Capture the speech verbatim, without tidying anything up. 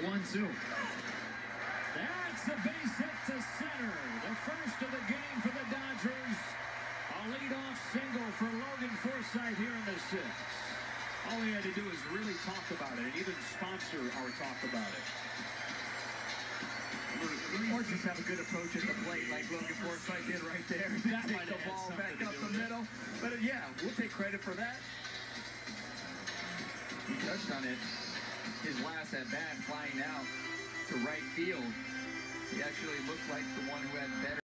one, two. That's a base hit to center. The first of the game for the Dodgers. A leadoff single for Logan Forsythe here in the sixth. All he had to do is really talk about it, and even sponsor our talk about it. Or just have a good approach at the plate like Logan Forsythe did right there. That Take might the have had ball something back to up do the with it. middle. But uh, yeah, we'll take credit for that. He touched on it. His last at bat flying out to right field. He actually looked like the one who had better